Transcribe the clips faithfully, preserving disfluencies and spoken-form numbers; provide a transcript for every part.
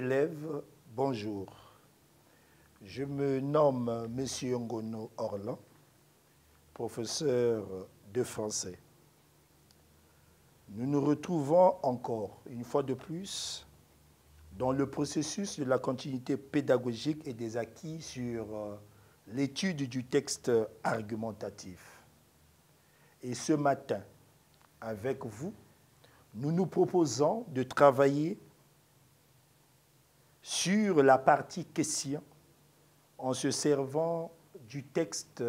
élèves, bonjour. Je me nomme M. Ngono Orlan, professeur de français. Nous nous retrouvons encore, une fois de plus, dans le processus de la continuité pédagogique et des acquis sur l'étude du texte argumentatif. Et ce matin, avec vous, nous nous proposons de travailler sur la partie question en se servant du texte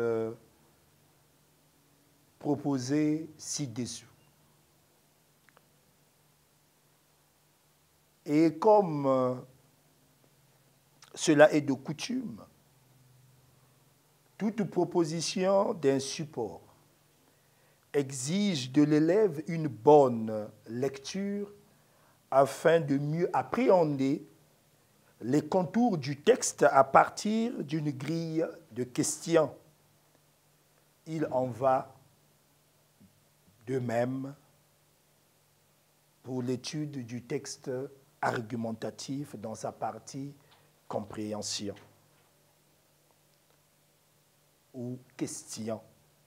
proposé ci-dessous. Et comme cela est de coutume, toute proposition d'un support exige de l'élève une bonne lecture afin de mieux appréhender les contours du texte à partir d'une grille de questions. Il en va de même pour l'étude du texte argumentatif dans sa partie compréhension ou question.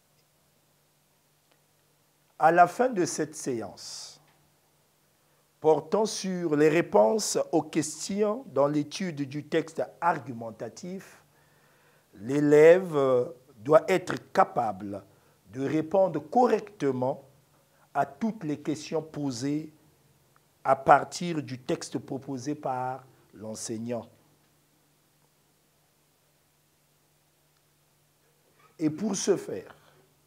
À la fin de cette séance, portant sur les réponses aux questions dans l'étude du texte argumentatif, l'élève doit être capable de répondre correctement à toutes les questions posées à partir du texte proposé par l'enseignant. Et pour ce faire,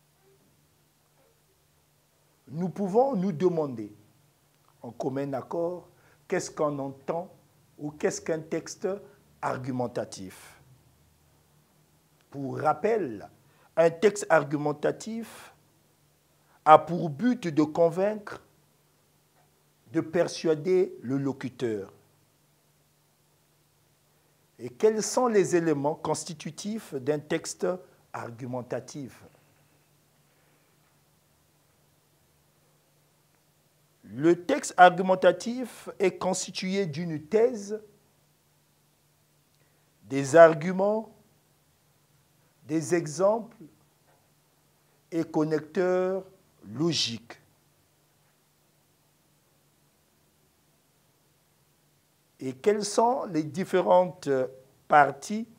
nous pouvons nous demander, en commun accord, qu'est-ce qu'on entend ou qu'est-ce qu'un texte argumentatif. Pour rappel, un texte argumentatif a pour but de convaincre, de persuader le locuteur. Et quels sont les éléments constitutifs d'un texte argumentatif? Le texte argumentatif est constitué d'une thèse, des arguments, des exemples et connecteurs logiques. Et quelles sont les différentes parties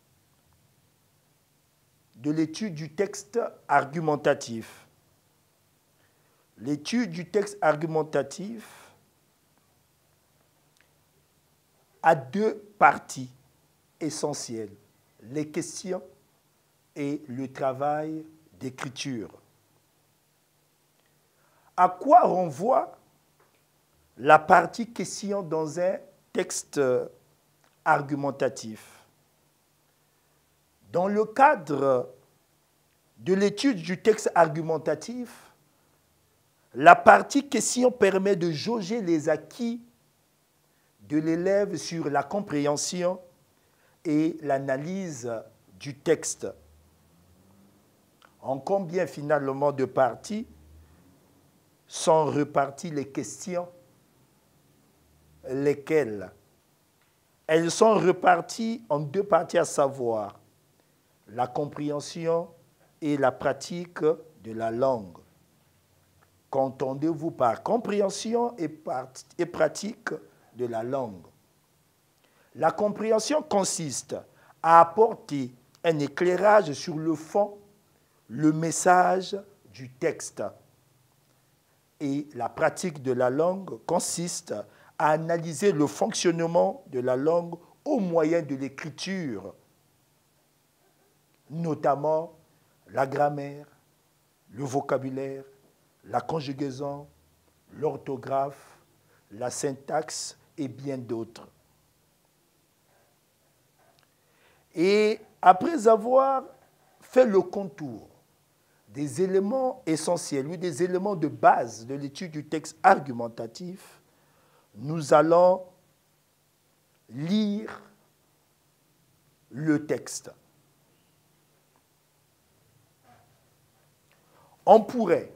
de l'étude du texte argumentatif? L'étude du texte argumentatif a deux parties essentielles, les questions et le travail d'écriture. À quoi renvoie la partie question dans un texte argumentatif? Dans le cadre de l'étude du texte argumentatif, la partie question permet de jauger les acquis de l'élève sur la compréhension et l'analyse du texte. En combien finalement de parties sont reparties les questions? Lesquelles? Elles sont reparties en deux parties, à savoir la compréhension et la pratique de la langue. Qu'entendez-vous par compréhension et, et pratique de la langue? La compréhension consiste à apporter un éclairage sur le fond, le message du texte. Et la pratique de la langue consiste à analyser le fonctionnement de la langue au moyen de l'écriture, notamment la grammaire, le vocabulaire, la conjugaison, l'orthographe, la syntaxe et bien d'autres. Et après avoir fait le contour des éléments essentiels ou des éléments de base de l'étude du texte argumentatif, nous allons lire le texte. On pourrait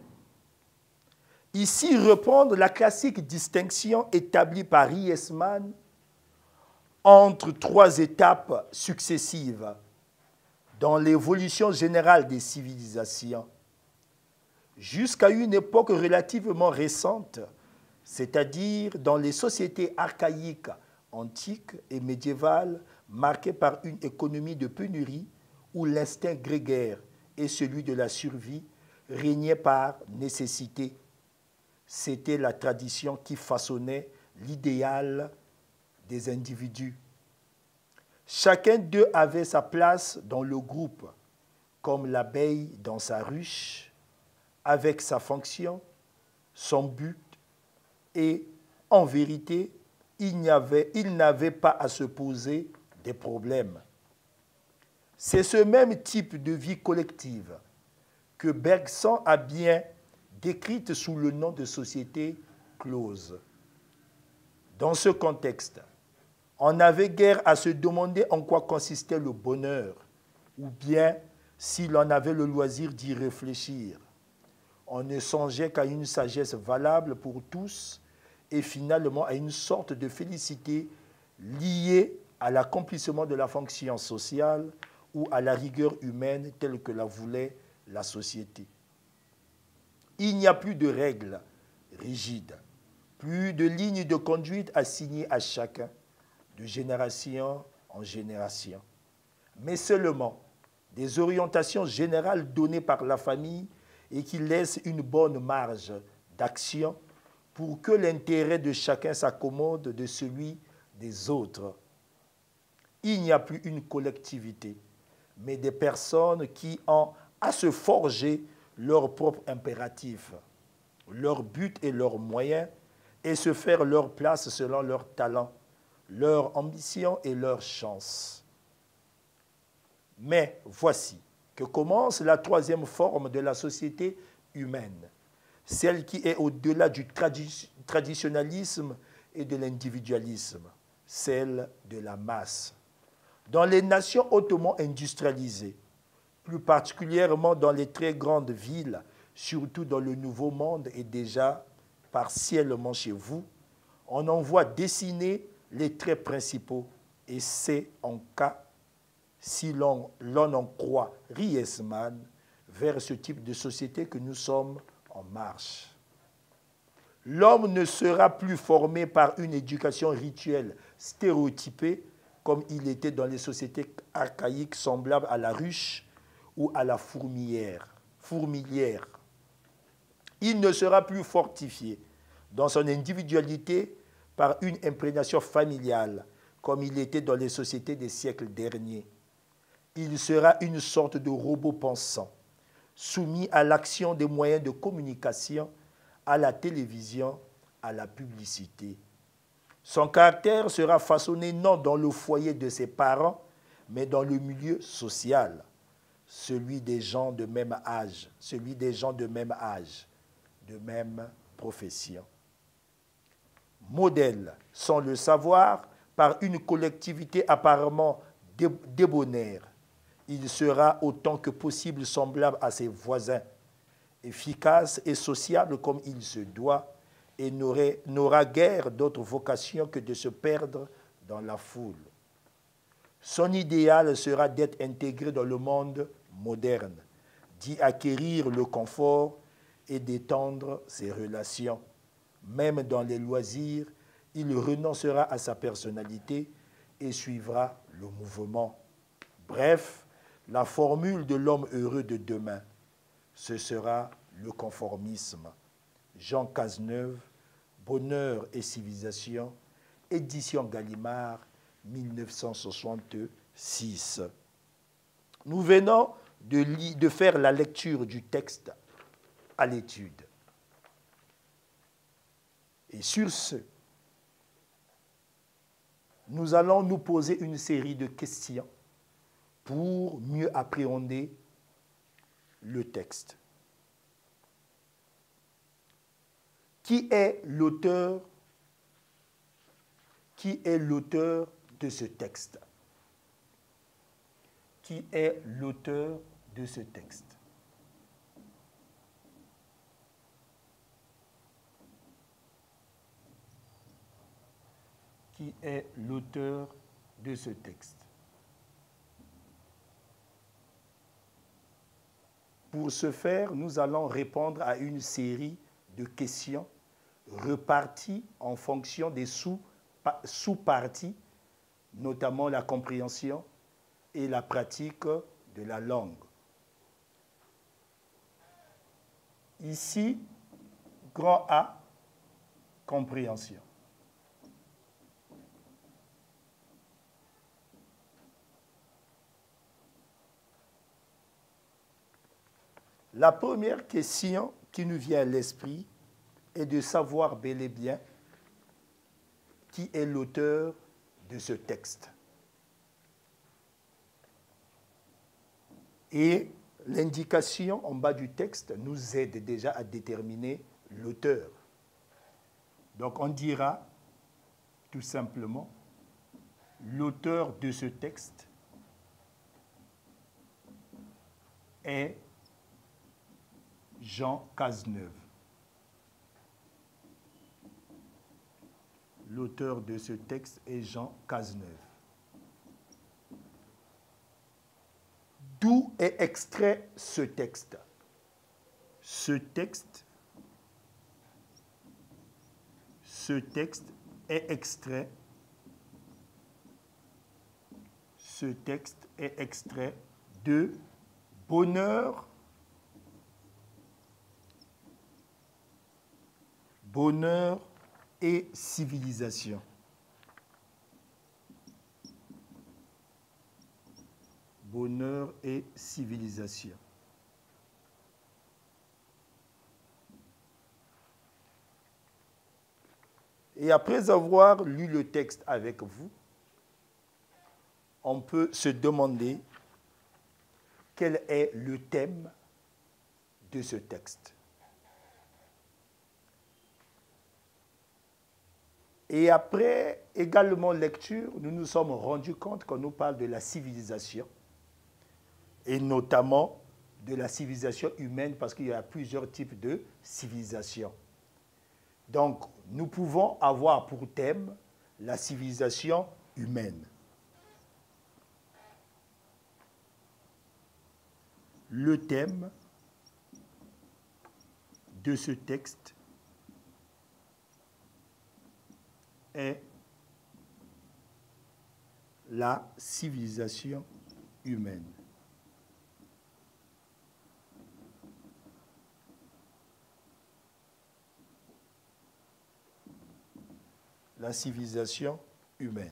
ici reprendre la classique distinction établie par Riesman entre trois étapes successives dans l'évolution générale des civilisations, jusqu'à une époque relativement récente, c'est-à-dire dans les sociétés archaïques, antiques et médiévales, marquées par une économie de pénurie où l'instinct grégaire et celui de la survie régnaient par nécessité. C'était la tradition qui façonnait l'idéal des individus. Chacun d'eux avait sa place dans le groupe, comme l'abeille dans sa ruche, avec sa fonction, son but, et en vérité, il n'avait, il n'avait pas à se poser des problèmes. C'est ce même type de vie collective que Bergson a bien décrite sous le nom de société close. Dans ce contexte, on n'avait guère à se demander en quoi consistait le bonheur, ou bien si l'on avait le loisir d'y réfléchir. On ne songeait qu'à une sagesse valable pour tous et finalement à une sorte de félicité liée à l'accomplissement de la fonction sociale ou à la rigueur humaine telle que la voulait la société. Il n'y a plus de règles rigides, plus de lignes de conduite assignées à chacun, de génération en génération, mais seulement des orientations générales données par la famille et qui laissent une bonne marge d'action pour que l'intérêt de chacun s'accommode de celui des autres. Il n'y a plus une collectivité, mais des personnes qui ont à se forger leurs propres impératifs, leurs buts et leurs moyens, et se faire leur place selon leurs talents, leur ambition et leur chance. Mais voici que commence la troisième forme de la société humaine, celle qui est au-delà du tradi- traditionnalisme et de l'individualisme, celle de la masse. Dans les nations hautement industrialisées, plus particulièrement dans les très grandes villes, surtout dans le Nouveau Monde et déjà partiellement chez vous, on en voit dessiner les traits principaux, et c'est en cas, si l'on en croit Riesman, vers ce type de société que nous sommes en marche. L'homme ne sera plus formé par une éducation rituelle stéréotypée comme il était dans les sociétés archaïques semblables à la ruche ou à la fourmilière. fourmilière. Il ne sera plus fortifié dans son individualité par une imprégnation familiale, comme il était dans les sociétés des siècles derniers. Il sera une sorte de robot pensant, soumis à l'action des moyens de communication, à la télévision, à la publicité. Son caractère sera façonné non dans le foyer de ses parents, mais dans le milieu social, celui des gens de même âge, celui des gens de même âge, de même profession. Modèle sans le savoir par une collectivité apparemment débonnaire. Il sera autant que possible semblable à ses voisins, efficace et sociable comme il se doit, et n'aura guère d'autre vocation que de se perdre dans la foule. Son idéal sera d'être intégré dans le monde moderne, d'y acquérir le confort et d'étendre ses relations. Même dans les loisirs, il renoncera à sa personnalité et suivra le mouvement. Bref, la formule de l'homme heureux de demain, ce sera le conformisme. Jean Cazeneuve, Bonheur et civilisation, édition Gallimard, mille neuf cent soixante-six. Nous venons de, de faire la lecture du texte à l'étude. Et sur ce, nous allons nous poser une série de questions pour mieux appréhender le texte. Qui est l'auteur Qui est l'auteur de ce texte? Qui est l'auteur de ce texte? Qui est l'auteur de ce texte. Pour ce faire, nous allons répondre à une série de questions reparties en fonction des sous-parties, notamment la compréhension et la pratique de la langue. Ici, grand A, compréhension. La première question qui nous vient à l'esprit est de savoir bel et bien qui est l'auteur de ce texte. Et l'indication en bas du texte nous aide déjà à déterminer l'auteur. Donc on dira tout simplement l'auteur de ce texte est Jean Cazeneuve. L'auteur de ce texte est Jean Cazeneuve. D'où est extrait ce texte? Ce texte, ce texte est extrait, ce texte est extrait de Bonheur, Bonheur et civilisation. Bonheur et civilisation. Et après avoir lu le texte avec vous, on peut se demander quel est le thème de ce texte. Et après également lecture, nous nous sommes rendus compte qu'on nous parle de la civilisation, et notamment de la civilisation humaine, parce qu'il y a plusieurs types de civilisation. Donc, nous pouvons avoir pour thème la civilisation humaine. Le thème de ce texte est la civilisation humaine. La civilisation humaine.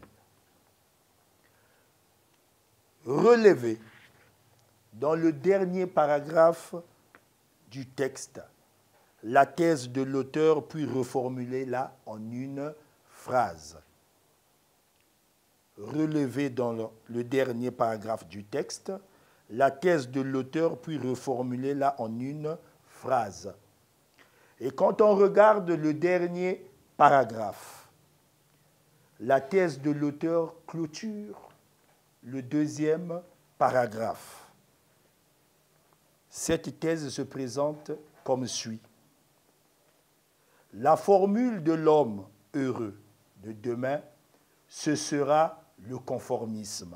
Relevez dans le dernier paragraphe du texte la thèse de l'auteur, puis reformulez-la en une phrase. Relevez dans le, le dernier paragraphe du texte la thèse de l'auteur, puis reformulez-la en une phrase. Et quand on regarde le dernier paragraphe, la thèse de l'auteur clôture le deuxième paragraphe. Cette thèse se présente comme suit. La formule de l'homme heureux de demain, ce sera le conformisme.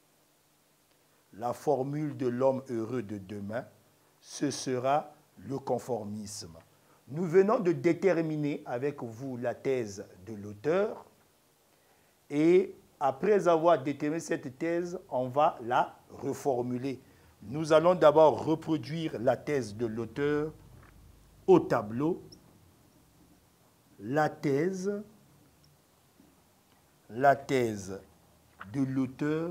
La formule de l'homme heureux de demain, ce sera le conformisme. Nous venons de déterminer avec vous la thèse de l'auteur. Et après avoir déterminé cette thèse, on va la reformuler. Nous allons d'abord reproduire la thèse de l'auteur au tableau. La thèse, la thèse de l'auteur,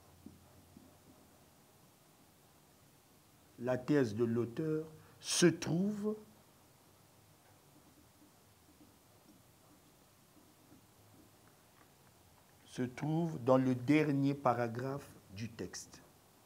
la thèse de l'auteur se trouve se trouve dans le dernier paragraphe du texte.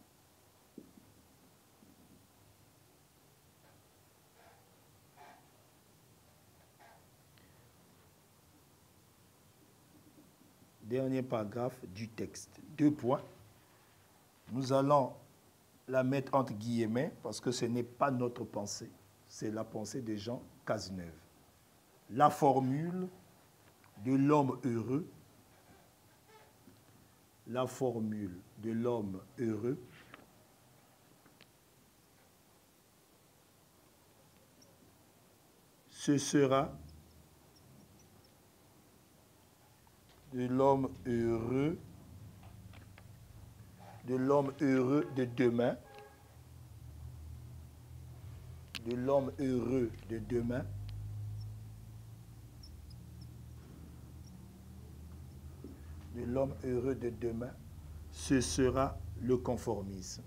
Dernier paragraphe du texte. Deux points. Nous allons la mettre entre guillemets parce que ce n'est pas notre pensée, c'est la pensée de Jean Cazeneuve. La formule de l'homme heureux la formule de l'homme heureux ce sera de l'homme heureux, de l'homme heureux de demain, de l'homme heureux de demain, de l'homme heureux de demain, ce sera le conformisme.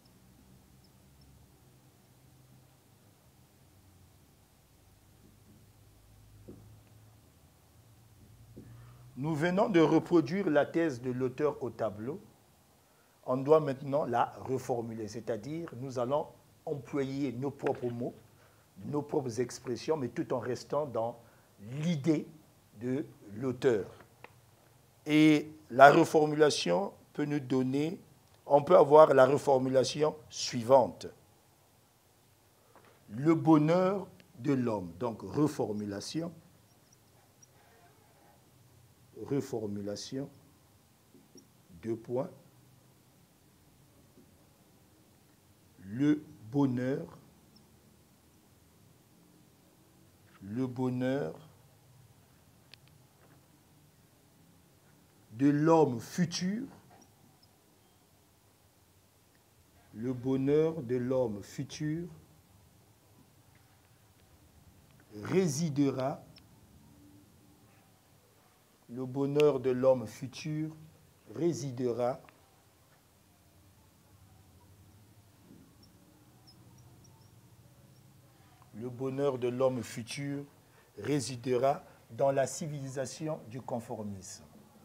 Nous venons de reproduire la thèse de l'auteur au tableau. On doit maintenant la reformuler, c'est-à-dire nous allons employer nos propres mots, nos propres expressions, mais tout en restant dans l'idée de l'auteur. Et la reformulation peut nous donner, on peut avoir la reformulation suivante. Le bonheur de l'homme, donc reformulation, reformulation, deux points, le bonheur, le bonheur de l'homme futur, le bonheur de l'homme futur résidera, le bonheur de l'homme futur résidera le bonheur de l'homme futur résidera dans la civilisation du conformisme.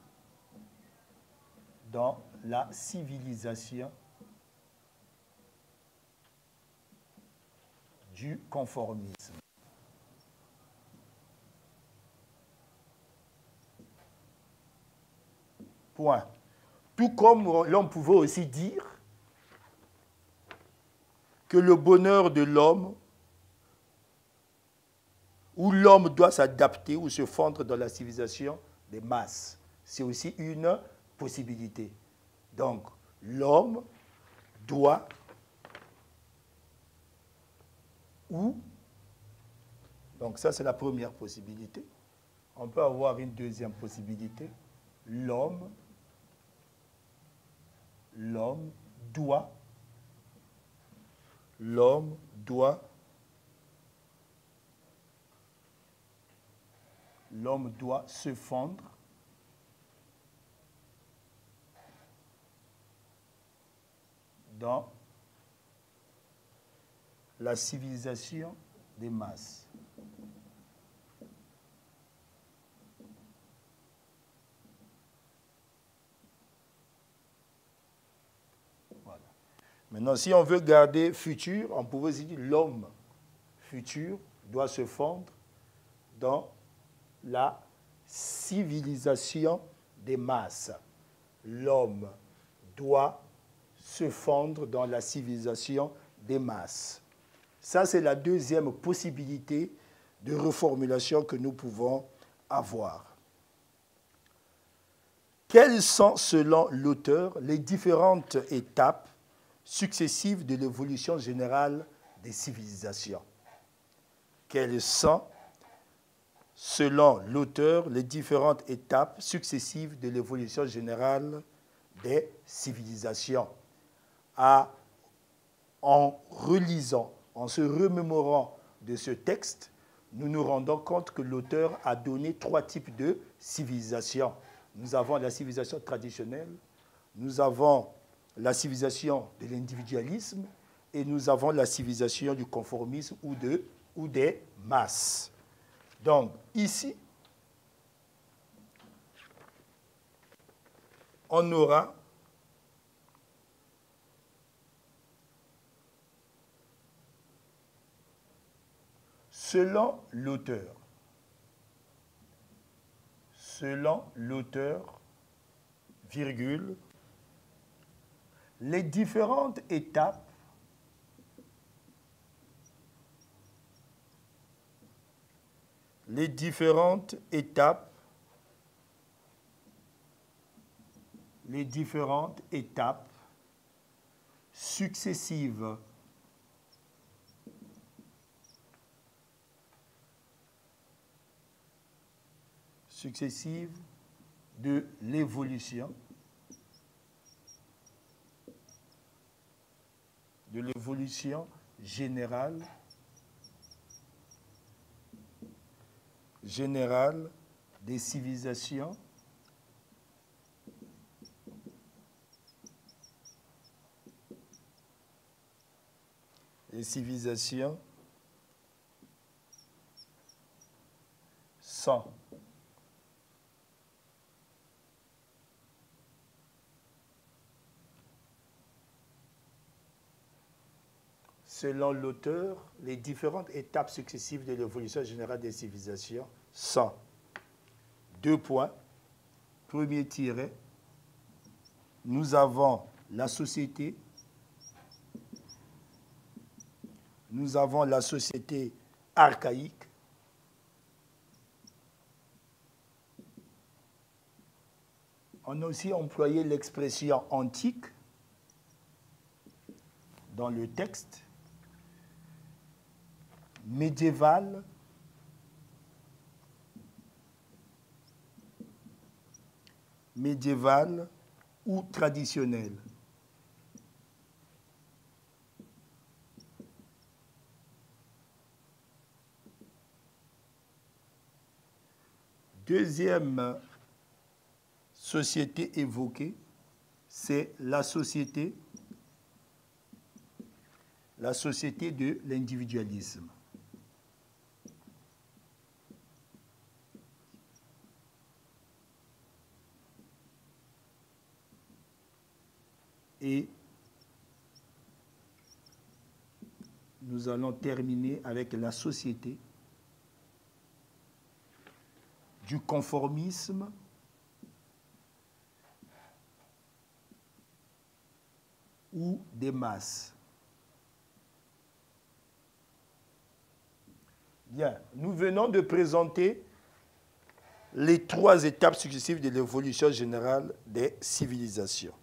Dans la civilisation du conformisme. Point. Tout comme l'on pouvait aussi dire que le bonheur de l'homme, où l'homme doit s'adapter ou se fondre dans la civilisation des masses, c'est aussi une possibilité. Donc, l'homme doit ou, donc ça c'est la première possibilité. On peut avoir une deuxième possibilité. L'homme, l'homme doit, l'homme doit, l'homme doit se fondre dans la civilisation des masses. Voilà. Maintenant, si on veut garder futur, on pouvait aussi dire l'homme futur doit se fondre dans la civilisation des masses. L'homme doit se fondre dans la civilisation des masses. Ça, c'est la deuxième possibilité de reformulation que nous pouvons avoir. Quelles sont, selon l'auteur, les différentes étapes successives de l'évolution générale des civilisations? Quelles sont, selon l'auteur, les différentes étapes successives de l'évolution générale des civilisations? À, en relisant, en se remémorant de ce texte, nous nous rendons compte que l'auteur a donné trois types de civilisations. Nous avons la civilisation traditionnelle, nous avons la civilisation de l'individualisme et nous avons la civilisation du conformisme ou, de, ou des masses. Donc, ici, on aura selon l'auteur, selon l'auteur, virgule, les différentes étapes les différentes étapes les différentes étapes successives successives de l'évolution de l'évolution générale générale des civilisations les civilisations sans selon l'auteur, les différentes étapes successives de l'évolution générale des civilisations sont deux points. Premier tiret, nous avons la société, nous avons la société archaïque, on a aussi employé l'expression antique dans le texte, médiévale, médiévale ou traditionnelle. Deuxième société évoquée, c'est la société, la société de l'individualisme. Et nous allons terminer avec la société du conformisme ou des masses. Bien, nous venons de présenter les trois étapes successives de l'évolution générale des civilisations.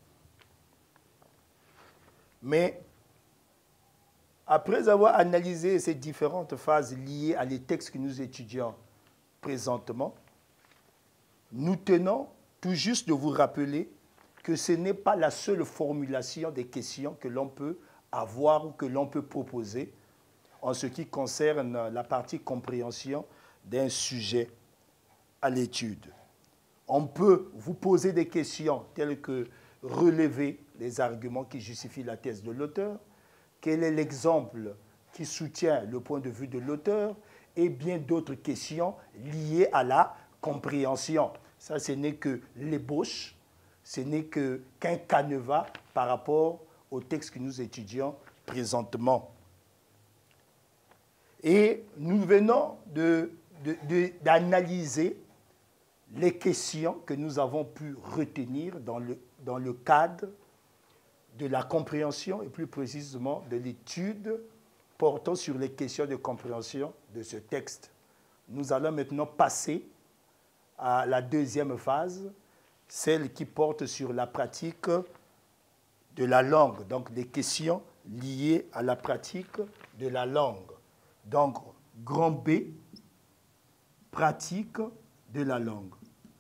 Mais après avoir analysé ces différentes phases liées à les textes que nous étudions présentement, nous tenons tout juste de vous rappeler que ce n'est pas la seule formulation des questions que l'on peut avoir ou que l'on peut proposer en ce qui concerne la partie compréhension d'un sujet à l'étude. On peut vous poser des questions telles que relever les arguments qui justifient la thèse de l'auteur, quel est l'exemple qui soutient le point de vue de l'auteur, et bien d'autres questions liées à la compréhension. Ça, ce n'est que l'ébauche, ce n'est que, qu'un canevas par rapport au texte que nous étudions présentement. Et nous venons de, de, de, d'analyser les questions que nous avons pu retenir dans le, dans le cadre de la compréhension et plus précisément de l'étude portant sur les questions de compréhension de ce texte. Nous allons maintenant passer à la deuxième phase, celle qui porte sur la pratique de la langue, donc des questions liées à la pratique de la langue. Donc, grand B, pratique de la langue.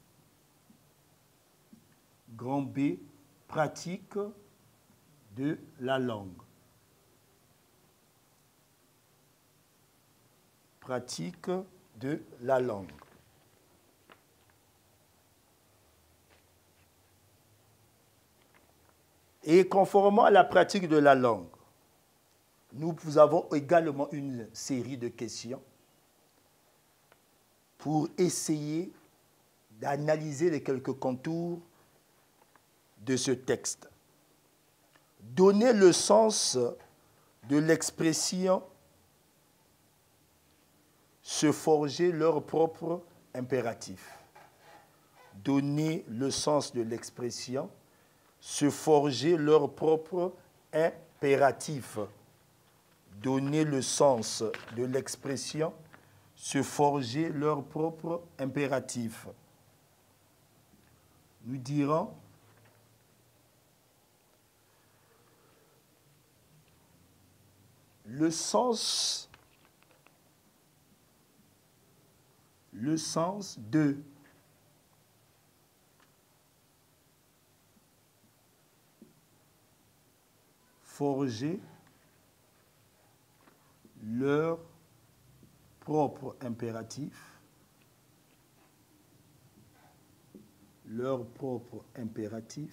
Grand B, pratique de la langue. Pratique de la langue. Et conformément à la pratique de la langue, nous avons également une série de questions pour essayer d'analyser les quelques contours de ce texte. Donner le sens de l'expression, se forger leur propre impératif. Donner le sens de l'expression, se forger leur propre impératif. Donner le sens de l'expression, se forger leur propre impératif. Nous dirons le sens, le sens de forger leur propre impératif, leur propre impératif,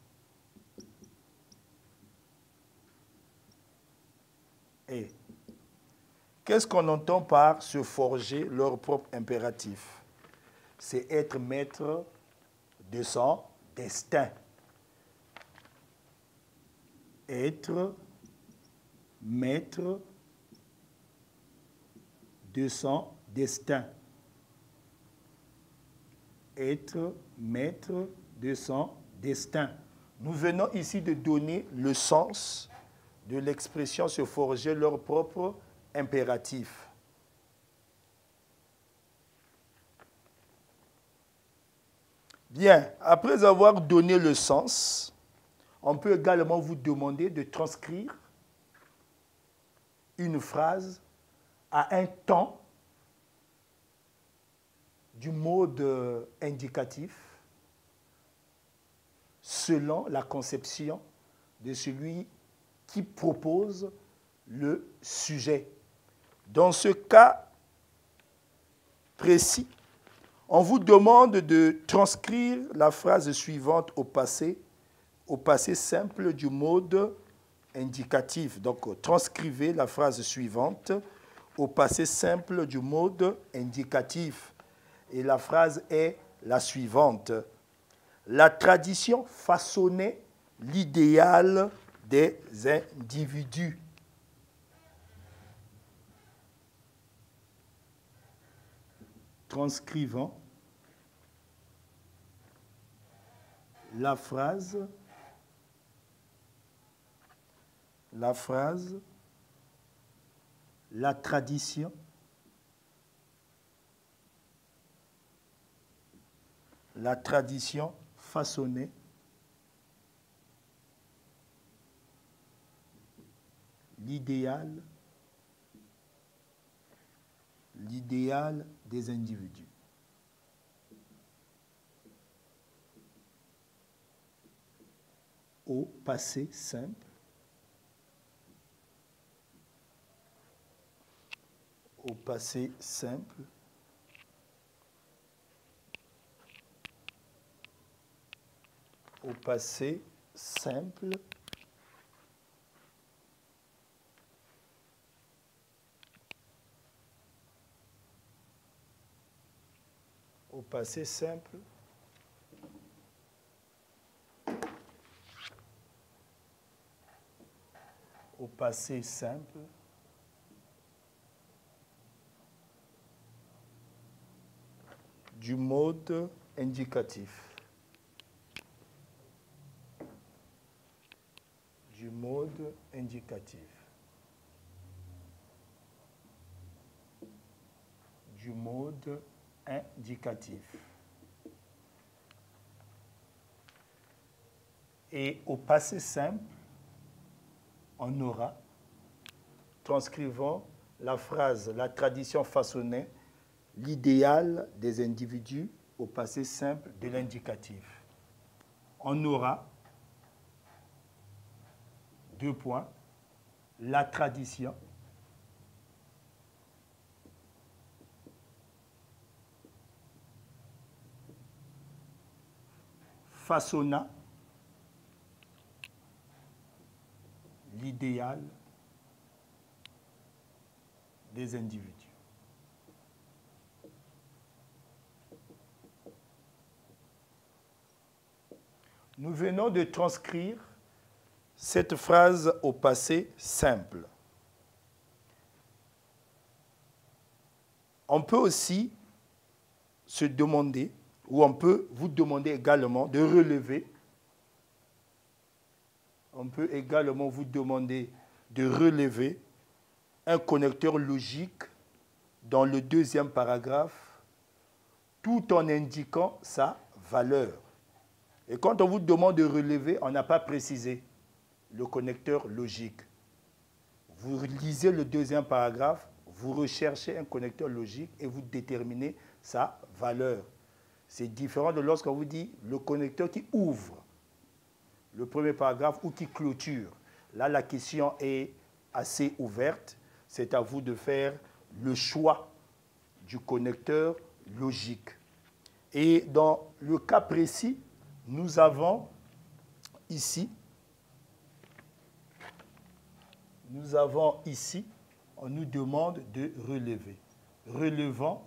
et qu'est-ce qu'on entend par se forger leur propre impératif? C'est être maître de son destin. Être maître de son destin. Être maître de son destin. Nous venons ici de donner le sens de l'expression se forger leur propre impératif. Bien, après avoir donné le sens, on peut également vous demander de transcrire une phrase à un temps du mode indicatif selon la conception de celui qui propose le sujet. Dans ce cas précis, on vous demande de transcrire la phrase suivante au passé, au passé simple du mode indicatif. Donc, transcrivez la phrase suivante au passé simple du mode indicatif. Et la phrase est la suivante. La tradition façonnait l'idéal des individus. Transcrivons la phrase, la phrase, la tradition, la tradition façonnée l'idéal, l'idéal des individus. Au passé simple, au passé simple, au passé simple, au passé simple, au passé simple, du mode indicatif. Du mode indicatif. Du mode indicatif. Et au passé simple, on aura, transcrivons la phrase, la tradition façonnait l'idéal des individus au passé simple de l'indicatif. On aura, deux points, la tradition façonna l'idéal des individus. Nous venons de transcrire cette phrase au passé simple. On peut aussi se demander, ou on peut vous demander également de relever, on peut également vous demander de relever un connecteur logique dans le deuxième paragraphe, tout en indiquant sa valeur. Et quand on vous demande de relever, on n'a pas précisé le connecteur logique. vous lisez le deuxième paragraphe, vous recherchez un connecteur logique et vous déterminez sa valeur. C'est différent de lorsqu'on vous dit le connecteur qui ouvre le premier paragraphe ou qui clôture. Là, la question est assez ouverte. C'est à vous de faire le choix du connecteur logique. Et dans le cas précis, nous avons ici, nous avons ici, on nous demande de relever. Relevant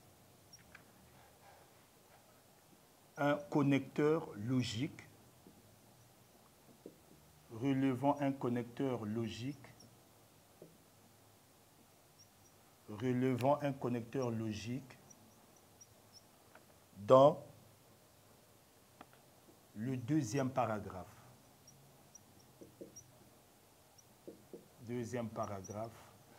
un connecteur logique, relevant un connecteur logique, relevant un connecteur logique dans le deuxième paragraphe. Deuxième paragraphe.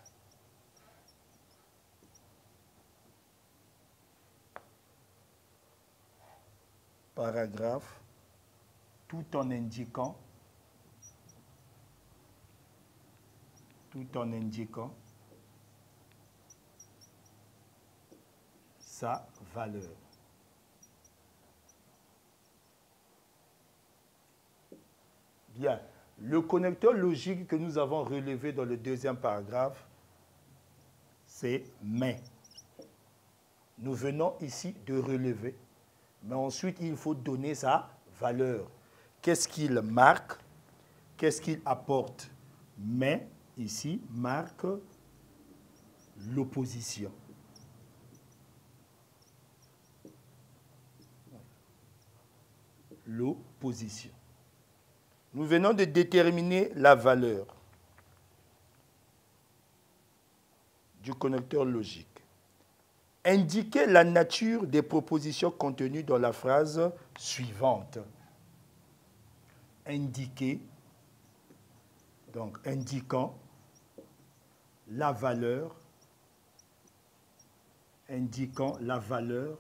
Paragraphe, tout en indiquant, tout en indiquant sa valeur. Bien, le connecteur logique que nous avons relevé dans le deuxième paragraphe, c'est « mais ». Nous venons ici de relever, mais ensuite il faut donner sa valeur. Qu'est-ce qu'il marque? Qu'est-ce qu'il apporte? Mais, ici, marque l'opposition. L'opposition. Nous venons de déterminer la valeur du connecteur logique. Indiquez la nature des propositions contenues dans la phrase suivante. Indiquer, donc indiquant la valeur, indiquant la valeur,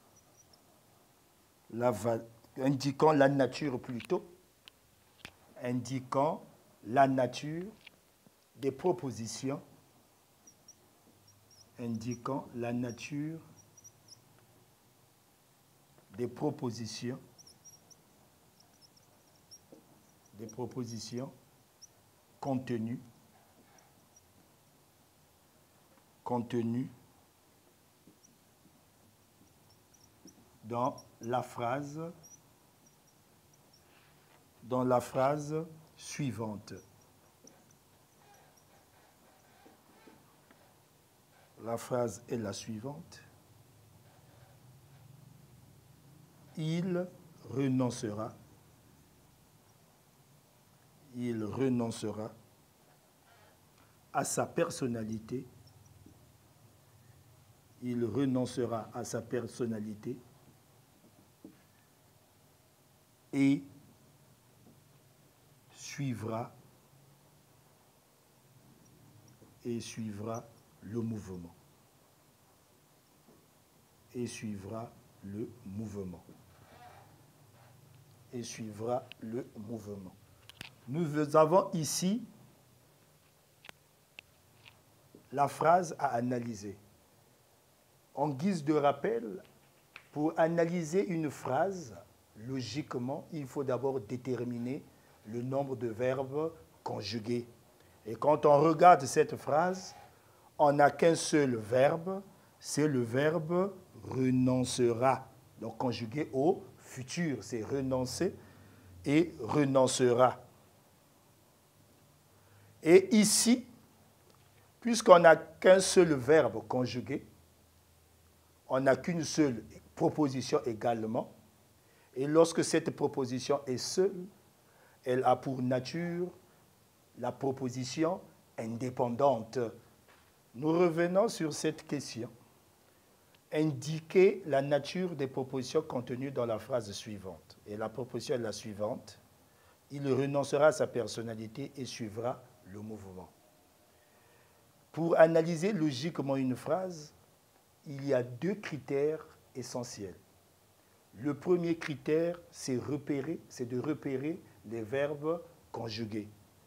la va, indiquant la nature plutôt, indiquant la nature des propositions, indiquant la nature des propositions, des propositions contenues, contenues dans la phrase, dans la phrase suivante. La phrase est la suivante. Il renoncera, il renoncera à sa personnalité, il renoncera à sa personnalité et suivra et suivra le mouvement. Et suivra le mouvement. Et suivra le mouvement. Nous avons ici la phrase à analyser. En guise de rappel, pour analyser une phrase, logiquement, il faut d'abord déterminer le nombre de verbes conjugués. Et quand on regarde cette phrase, on n'a qu'un seul verbe, c'est le verbe renoncera. Donc conjugué au futur, c'est renoncer et renoncera. Et ici, puisqu'on n'a qu'un seul verbe conjugué, on n'a qu'une seule proposition également. Et lorsque cette proposition est seule, elle a pour nature la proposition indépendante. Nous revenons sur cette question. Indiquer la nature des propositions contenues dans la phrase suivante. Et la proposition est la suivante. Il renoncera à sa personnalité et suivra le mouvement. Pour analyser logiquement une phrase, il y a deux critères essentiels. Le premier critère, c'est repérer, c'est de repérer les verbes conjugués.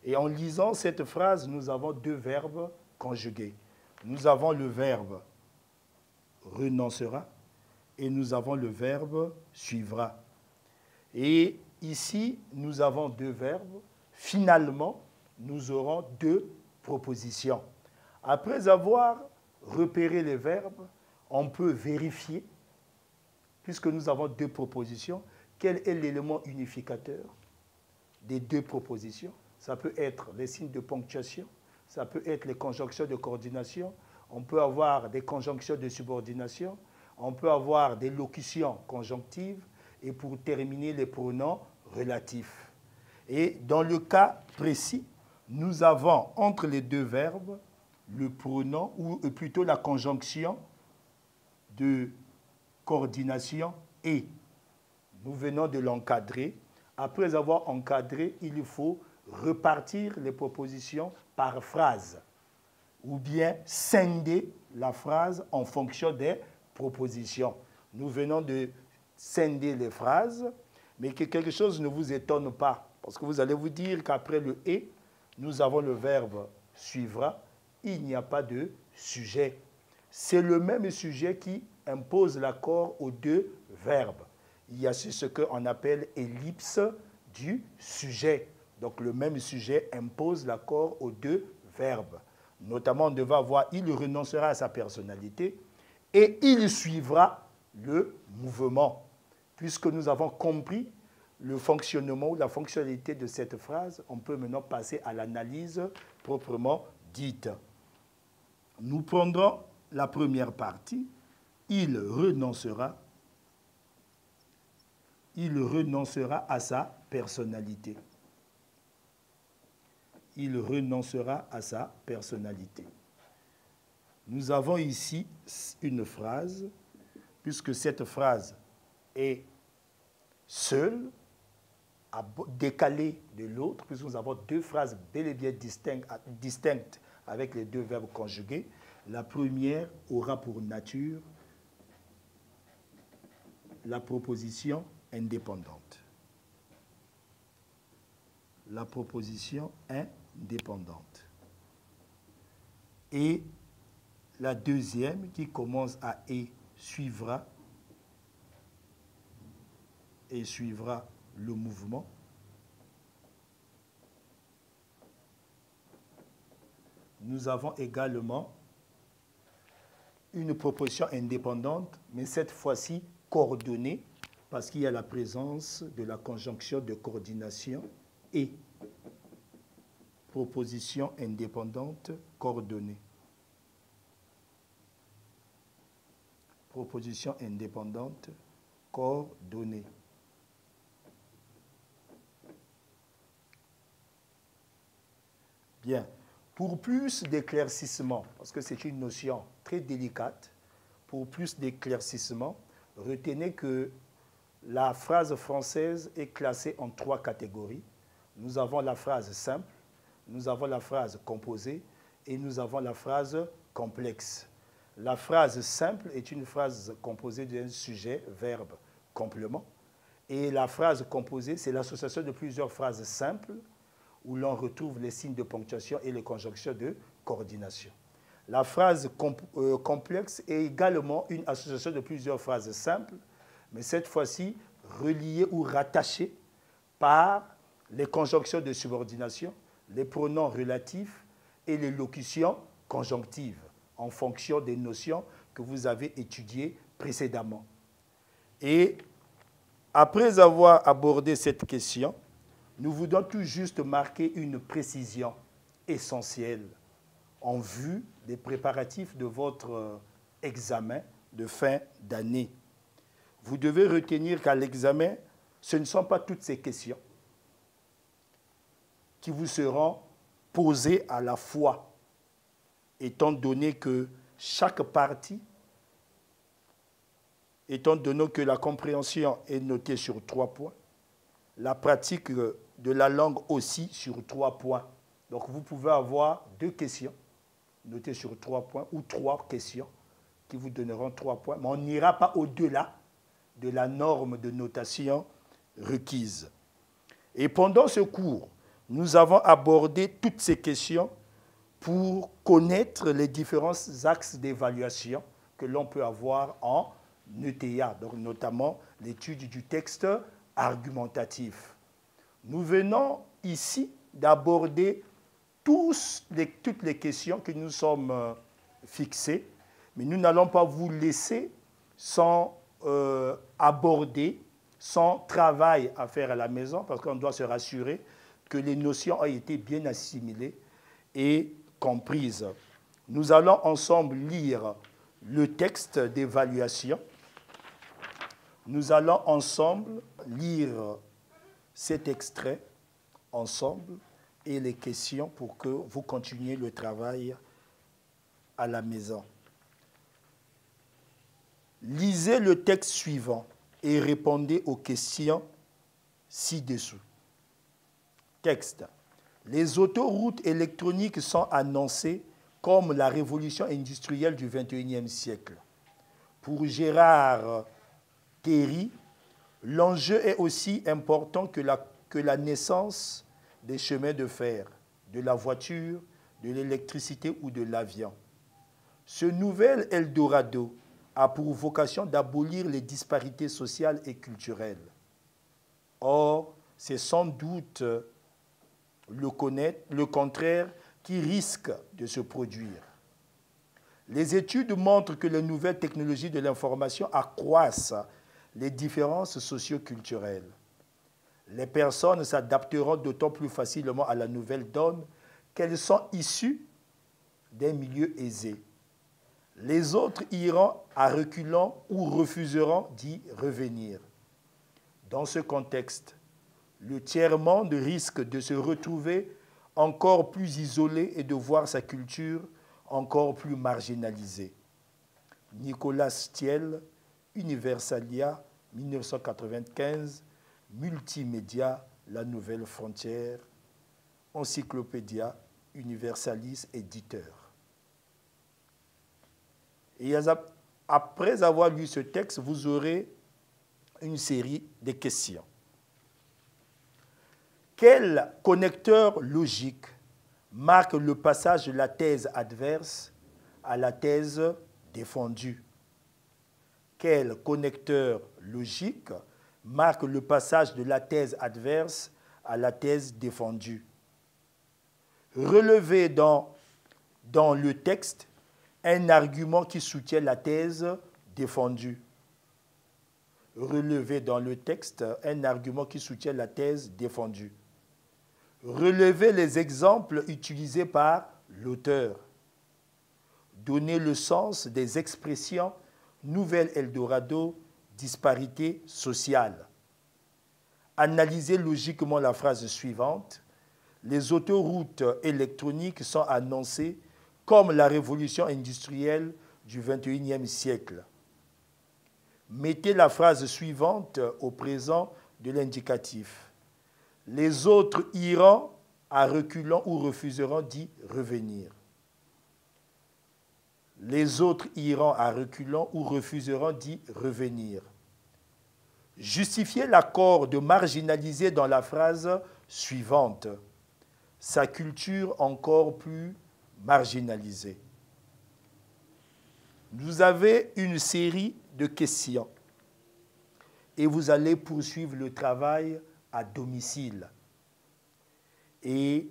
Et en lisant cette phrase, nous avons deux verbes conjugués. Nous avons le verbe renoncera et nous avons le verbe suivra. Et ici, nous avons deux verbes. Finalement, nous aurons deux propositions. Après avoir repéré les verbes, on peut vérifier, puisque nous avons deux propositions, quel est l'élément unificateur des deux propositions. Ça peut être les signes de ponctuation, ça peut être les conjonctions de coordination, on peut avoir des conjonctions de subordination, on peut avoir des locutions conjonctives, et pour terminer, les pronoms relatifs. Et dans le cas précis, nous avons entre les deux verbes le pronom, ou plutôt la conjonction de coordination et. Nous venons de l'encadrer. Après avoir encadré, il faut repartir les propositions par phrase ou bien scinder la phrase en fonction des propositions. Nous venons de scinder les phrases, mais que quelque chose ne vous étonne pas, parce que vous allez vous dire qu'après le « et », nous avons le verbe « suivra », il n'y a pas de sujet. C'est le même sujet qui impose l'accord aux deux verbes. Il y a ce qu'on appelle ellipse du sujet. Donc le même sujet impose l'accord aux deux verbes. Notamment, on devait avoir « il renoncera à sa personnalité » et « il suivra le mouvement ». Puisque nous avons compris le fonctionnement ou la fonctionnalité de cette phrase, on peut maintenant passer à l'analyse proprement dite. Nous prendrons la première partie. « Il renoncera ». Il renoncera à sa personnalité. Il renoncera à sa personnalité. Nous avons ici une phrase, puisque cette phrase est seule, décalée de l'autre, puisque nous avons deux phrases bel et bien distinctes, distinctes avec les deux verbes conjugués. La première aura pour nature la proposition indépendante. La proposition indépendante. Et la deuxième, qui commence à « et », suivra, et suivra le mouvement. Nous avons également une proposition indépendante, mais cette fois-ci coordonnée, parce qu'il y a la présence de la conjonction de coordination et proposition indépendante coordonnée. Proposition indépendante coordonnée. Bien. Pour plus d'éclaircissement, parce que c'est une notion très délicate, pour plus d'éclaircissement, retenez que la phrase française est classée en trois catégories. Nous avons la phrase simple, nous avons la phrase composée et nous avons la phrase complexe. La phrase simple est une phrase composée d'un sujet, verbe, complément. Et la phrase composée, c'est l'association de plusieurs phrases simples où l'on retrouve les signes de ponctuation et les conjonctions de coordination. La phrase comp euh, complexe est également une association de plusieurs phrases simples, mais cette fois-ci reliées ou rattachées par les conjonctions de subordination, les pronoms relatifs et les locutions conjonctives, en fonction des notions que vous avez étudiées précédemment. Et après avoir abordé cette question, nous voulons tout juste marquer une précision essentielle en vue des préparatifs de votre examen de fin d'année. Vous devez retenir qu'à l'examen, ce ne sont pas toutes ces questions qui vous seront posées à la fois, étant donné que chaque partie, étant donné que la compréhension est notée sur trois points, la pratique de la langue aussi sur trois points. Donc vous pouvez avoir deux questions notées sur trois points ou trois questions qui vous donneront trois points, mais on n'ira pas au-delà de la norme de notation requise. Et pendant ce cours, nous avons abordé toutes ces questions pour connaître les différents axes d'évaluation que l'on peut avoir en E T A, donc notamment l'étude du texte argumentatif. Nous venons ici d'aborder les, toutes les questions que nous sommes euh, fixées, mais nous n'allons pas vous laisser sans euh, aborder, sans travail à faire à la maison, parce qu'on doit se rassurer que les notions ont été bien assimilées et comprises. Nous allons ensemble lire le texte d'évaluation. Nous allons ensemble lire cet extrait ensemble et les questions pour que vous continuiez le travail à la maison. Lisez le texte suivant et répondez aux questions ci-dessous. Texte. Les autoroutes électroniques sont annoncées comme la révolution industrielle du vingt et unième siècle. Pour Gérard Théry, l'enjeu est aussi important que la, que la naissance des chemins de fer, de la voiture, de l'électricité ou de l'avion. Ce nouvel Eldorado a pour vocation d'abolir les disparités sociales et culturelles. Or, c'est sans doute le, connaître, le contraire qui risque de se produire. Les études montrent que les nouvelles technologies de l'information accroissent les différences socio-culturelles. Les personnes s'adapteront d'autant plus facilement à la nouvelle donne qu'elles sont issues d'un milieu aisé. Les autres iront à reculons ou refuseront d'y revenir. Dans ce contexte, le tiers-monde risque de se retrouver encore plus isolé et de voir sa culture encore plus marginalisée. Nicolas Stiel, Universalia, mille neuf cent quatre-vingt-quinze, Multimédia, La Nouvelle Frontière, Encyclopédia Universalis, éditeur. Et après avoir lu ce texte, vous aurez une série de questions. Quel connecteur logique marque le passage de la thèse adverse à la thèse défendue? Quel connecteur logique marque le passage de la thèse adverse à la thèse défendue? Relevez dans, dans le texte un argument qui soutient la thèse défendue. Relevez dans le texte un argument qui soutient la thèse défendue. Relevez les exemples utilisés par l'auteur. Donnez le sens des expressions Nouvel Eldorado, disparité sociale. Analysez logiquement la phrase suivante. Les autoroutes électroniques sont annoncées comme la révolution industrielle du vingt et unième siècle. Mettez la phrase suivante au présent de l'indicatif. Les autres iront à reculons ou refuseront d'y revenir. Les autres iront à reculons ou refuseront d'y revenir. Justifiez l'accord de marginaliser dans la phrase suivante. Sa culture encore plus marginalisée. Vous avez une série de questions et vous allez poursuivre le travail à domicile. Et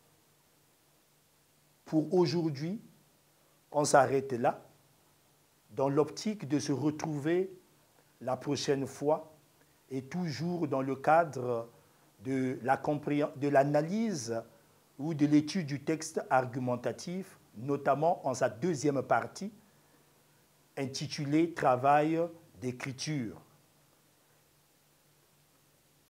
pour aujourd'hui, on s'arrête là, dans l'optique de se retrouver la prochaine fois et toujours dans le cadre de la compréhension, de l'analyse ou de l'étude du texte argumentatif, notamment en sa deuxième partie, intitulée « Travail d'écriture ».